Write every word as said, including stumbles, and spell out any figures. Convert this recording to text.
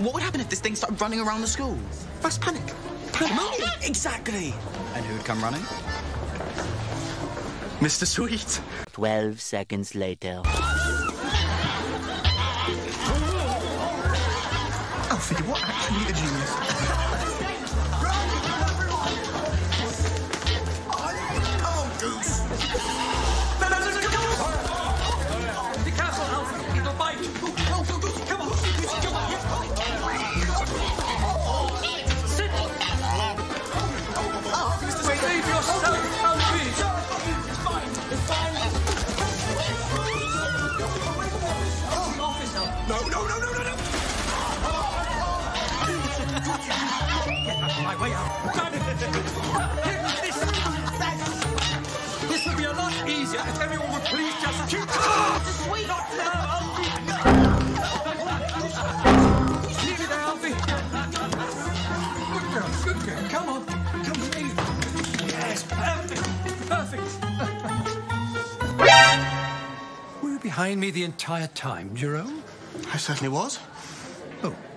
What would happen if this thing started running around the school? Mass panic. Pandemonium. Exactly. And who'd come running? Mister Sweet. Twelve seconds later. Alfie, you are actually a genius. Oh, goose. No, no, no, no, come on. Be careful, Alfie. It'll bite. Oh, go, go, come on. Come on. Sit. Oh, Mister Sweet. Save yourself, Alfie. It's fine. It's fine. No, no, no, no, no, no. Get out of my way out. This, this would be a lot easier if everyone would please just keep... Sweet. Not now, Alfie. Leave it there, Alfie. Good girl, good girl. Come on. Come with me. Yes, perfect. Perfect. Were you behind me the entire time, Jerome? I certainly was. Oh.